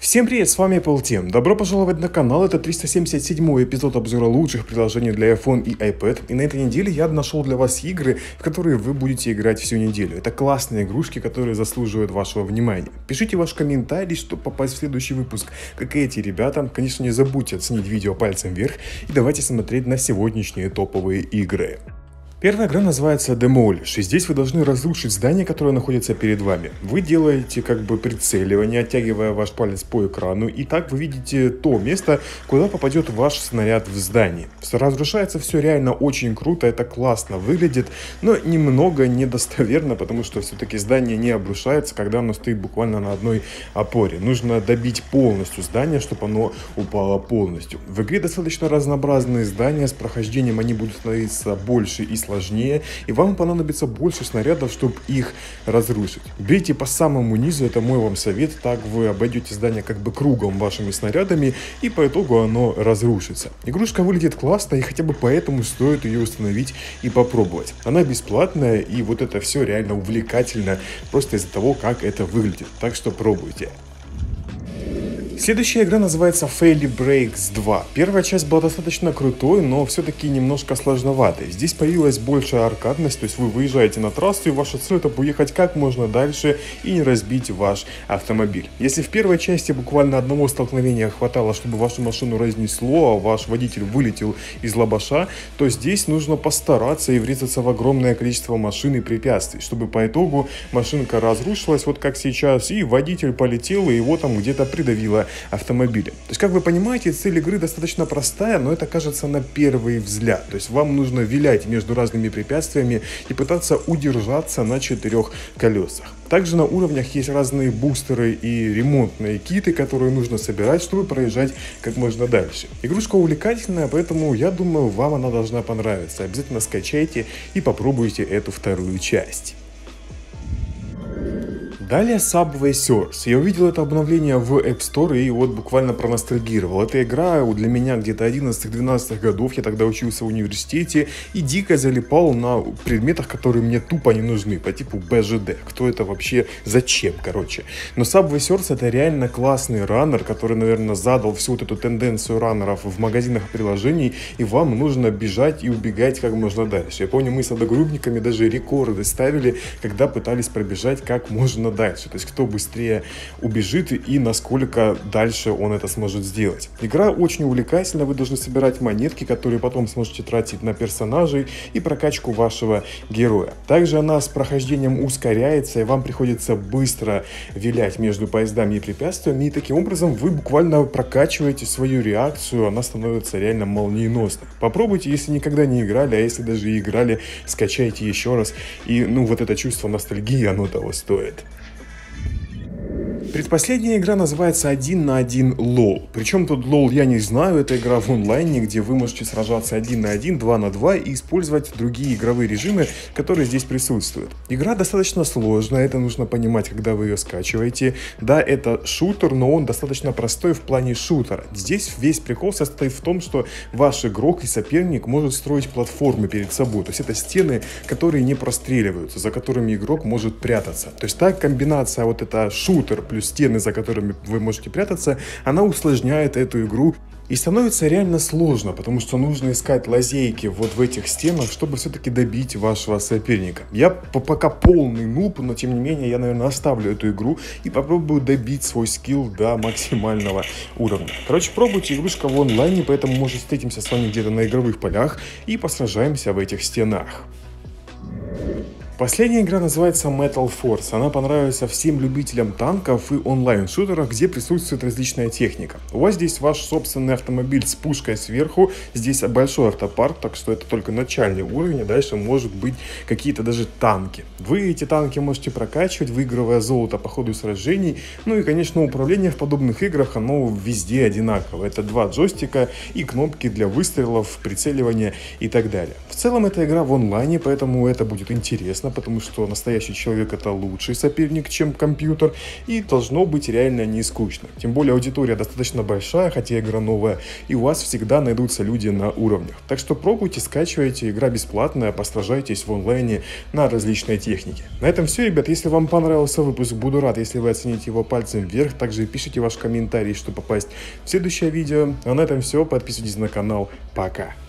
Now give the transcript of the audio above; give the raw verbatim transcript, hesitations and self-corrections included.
Всем привет, с вами Полтем. Добро пожаловать на канал, это триста семьдесят седьмой эпизод обзора лучших приложений для iPhone и iPad. И на этой неделе я нашел для вас игры, в которые вы будете играть всю неделю. Это классные игрушки, которые заслуживают вашего внимания. Пишите ваш комментарий, чтобы попасть в следующий выпуск, как и эти ребята. Конечно, не забудьте оценить видео пальцем вверх и давайте смотреть на сегодняшние топовые игры. Первая игра называется Demolish, и здесь вы должны разрушить здание, которое находится перед вами. Вы делаете как бы прицеливание, оттягивая ваш палец по экрану, и так вы видите то место, куда попадет ваш снаряд в здание. Разрушается все реально очень круто, это классно выглядит, но немного недостоверно, потому что все-таки здание не обрушается, когда оно стоит буквально на одной опоре. Нужно добить полностью здание, чтобы оно упало полностью. В игре достаточно разнообразные здания, с прохождением они будут становиться больше и сложнее. сложнее, и вам понадобится больше снарядов, чтобы их разрушить. Бейте по самому низу, это мой вам совет, так вы обойдете здание как бы кругом вашими снарядами, и по итогу оно разрушится. Игрушка выглядит классно, и хотя бы поэтому стоит ее установить и попробовать. Она бесплатная, и вот это все реально увлекательно, просто из-за того, как это выглядит. Так что пробуйте. Следующая игра называется Faily Breaks два. Первая часть была достаточно крутой, но все-таки немножко сложноватой. Здесь появилась большая аркадность, то есть вы выезжаете на трассу, и ваша цель — это уехать как можно дальше и не разбить ваш автомобиль. Если в первой части буквально одного столкновения хватало, чтобы вашу машину разнесло, а ваш водитель вылетел из лабаша, то здесь нужно постараться и врезаться в огромное количество машин и препятствий, чтобы по итогу машинка разрушилась, вот как сейчас, и водитель полетел, и его там где-то придавило автомобиля. То есть, как вы понимаете, цель игры достаточно простая, но это кажется на первый взгляд. То есть вам нужно вилять между разными препятствиями и пытаться удержаться на четырех колесах. Также на уровнях есть разные бустеры и ремонтные киты, которые нужно собирать, чтобы проезжать как можно дальше. Игрушка увлекательная, поэтому я думаю, вам она должна понравиться. Обязательно скачайте и попробуйте эту вторую часть. Далее Subway Surfers. Я увидел это обновление в App Store и вот буквально проностальгировал. Эта игра для меня где-то одиннадцатых-двенадцатых годов, я тогда учился в университете и дико залипал на предметах, которые мне тупо не нужны, по типу би джи ди. Кто это вообще, зачем, короче. Но Subway Surfers — это реально классный раннер, который, наверное, задал всю вот эту тенденцию раннеров в магазинах приложений, и вам нужно бежать и убегать как можно дальше. Я помню, мы с одногруппниками даже рекорды ставили, когда пытались пробежать как можно дальше, то есть кто быстрее убежит и насколько дальше он это сможет сделать. Игра очень увлекательна, вы должны собирать монетки, которые потом сможете тратить на персонажей и прокачку вашего героя. Также она с прохождением ускоряется, и вам приходится быстро вилять между поездами и препятствиями, и таким образом вы буквально прокачиваете свою реакцию, она становится реально молниеносной. Попробуйте, если никогда не играли, а если даже и играли, скачайте еще раз, и ну вот это чувство ностальгии, оно того стоит. Предпоследняя игра называется один на один лол. Причем тут лол я не знаю, это игра в онлайне, где вы можете сражаться один на один, два на два и использовать другие игровые режимы, которые здесь присутствуют. Игра достаточно сложная, это нужно понимать, когда вы ее скачиваете. Да, это шутер, но он достаточно простой в плане шутера. Здесь весь прикол состоит в том, что ваш игрок и соперник может строить платформы перед собой. То есть это стены, которые не простреливаются, за которыми игрок может прятаться. То есть та комбинация, вот это шутер плюс стены, за которыми вы можете прятаться, она усложняет эту игру и становится реально сложно, потому что нужно искать лазейки вот в этих стенах, чтобы все-таки добить вашего соперника. Я пока полный нуб, но тем не менее я, наверное, оставлю эту игру и попробую добить свой скилл до максимального уровня. Короче, пробуйте, игрушка в онлайне, поэтому, может, встретимся с вами где-то на игровых полях и посражаемся в этих стенах. Последняя игра называется Metal Force. Она понравится всем любителям танков и онлайн-шутеров, где присутствует различная техника. У вас здесь ваш собственный автомобиль с пушкой сверху, здесь большой автопарк, так что это только начальный уровень, а дальше может быть какие-то даже танки. Вы эти танки можете прокачивать, выигрывая золото по ходу сражений. Ну и, конечно, управление в подобных играх, оно везде одинаково. Это два джойстика и кнопки для выстрелов, прицеливания и так далее. В целом, это игра в онлайне, поэтому это будет интересно. классно, потому что настоящий человек — это лучший соперник, чем компьютер, и должно быть реально не скучно. Тем более аудитория достаточно большая, хотя игра новая, и у вас всегда найдутся люди на уровнях. Так что пробуйте, скачивайте, игра бесплатная, постражайтесь в онлайне на различные техники. На этом все, ребят. Если вам понравился выпуск, буду рад, если вы оцените его пальцем вверх. Также пишите ваш комментарий, чтобы попасть в следующее видео. А на этом все. Подписывайтесь на канал. Пока.